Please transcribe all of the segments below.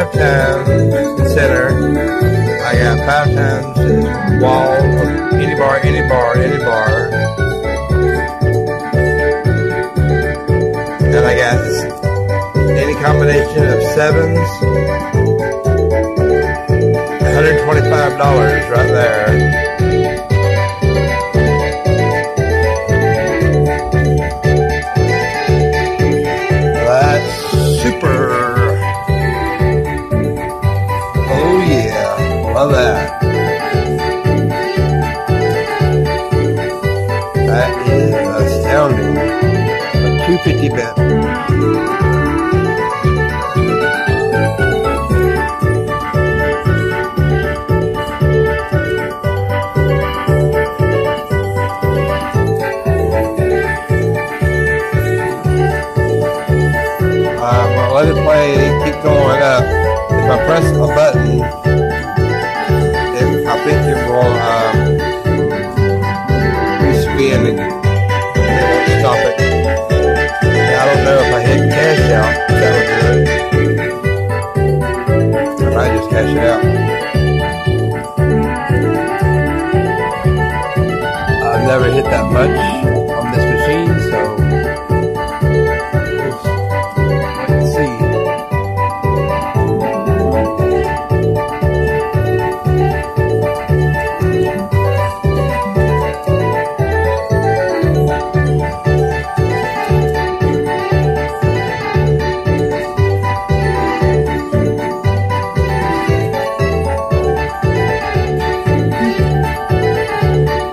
5 times the center. I got 5 times the wall of any bar, any bar, any bar. And I got any combination of 7s. $125 right there. That's super. Oh yeah, love that. That is astounding. A 250 bet. Let it play, keep going up. If I press a button, I think it will re-spin and it won't stop it. I don't know if I hit cash out, if that would do it. I might just cash it out. I've never hit that much on this machine, so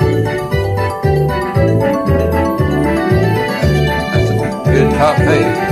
top page.